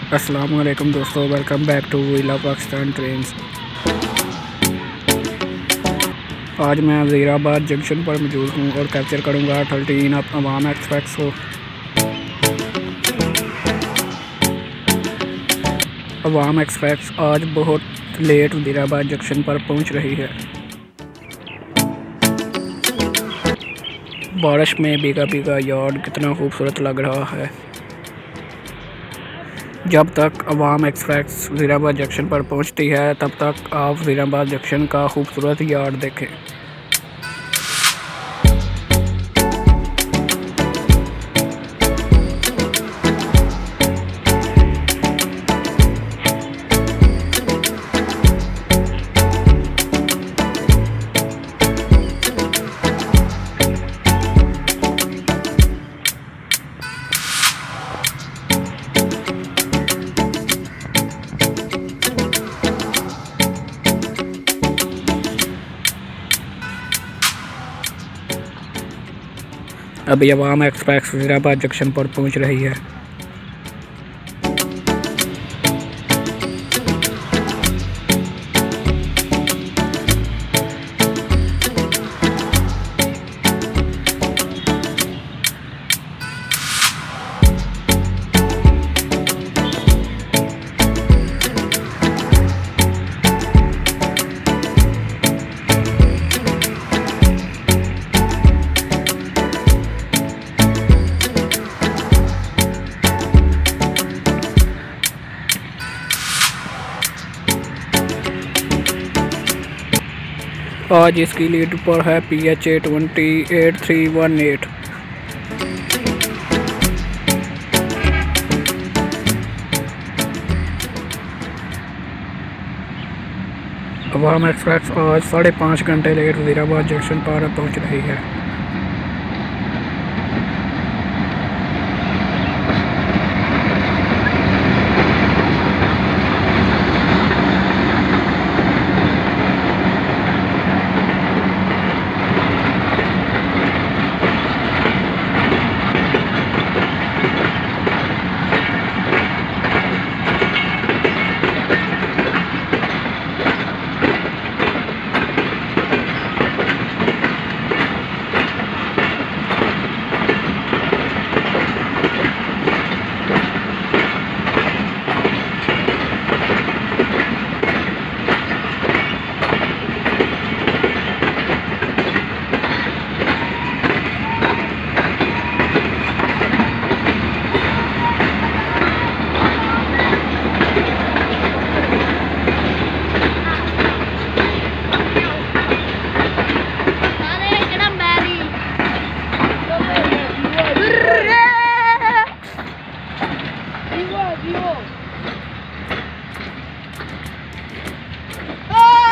अस्सलाम वालेकुम दोस्तों, welcome back to we love Pakistan trains. आज मैं वज़ीराबाद जंक्शन पर मौजूद हूँ और कैप्चर करूँगा 13 अप अवाम एक्सप्रेस को। अवाम एक्सप्रेस आज बहुत लेट वज़ीराबाद जंक्शन पर पहुँच रही है। बारिश में भीगा भीगा यार्ड कितना खूबसूरत लग रहा है। जब तक अवाम एक्सप्रेस वज़ीराबाद जंक्शन पर पहुंचती है तब तक आप वज़ीराबाद जंक्शन का खूबसूरत यार्ड देखें। अभी अवाम एक्सप्रेस वज़ीराबाद जंक्शन पर पहुंच रही है। आज इसकी लीड पर है PH 8318। अवाम एक्सप्रेस आज 5.5 घंटे लेट वज़ीराबाद जंक्शन पर पहुंच रही है।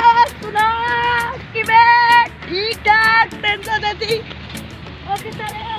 ठीक ठाक टेंशन नहीं।